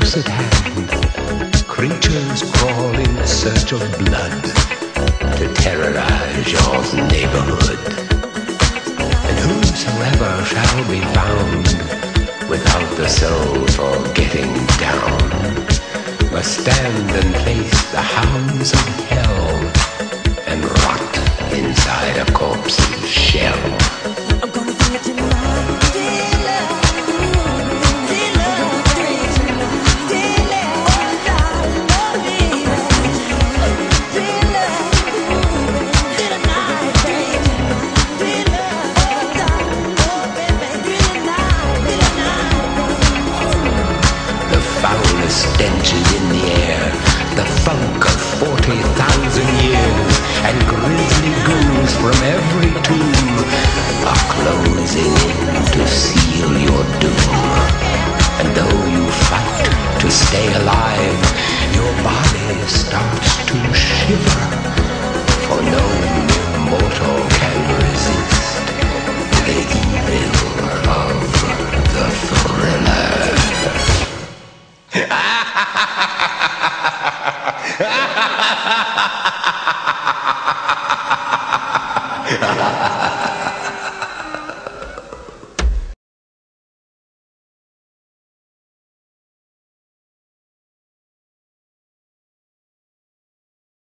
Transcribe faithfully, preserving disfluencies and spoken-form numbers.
close at hand, creatures crawl in search of blood to terrorize your neighborhood. And whosoever shall be found without the soul for getting down must stand and face the hounds of hell and rot inside a corpse's shell. I'm gonna bring it to life, dear love, dear love, dear love, oh darling, oh baby, dear love, dear night, baby, dear love, oh darling, oh baby, dear night, dear night. The foulest stenches in the air, the funk of forty thousand years, and grisly ghouls from every tomb are closing in to seal your doom. And though you fight to stay alive, your body starts to shiver, for no mortal can resist the evil of the thriller. Ha ha ha ha ha ha ha!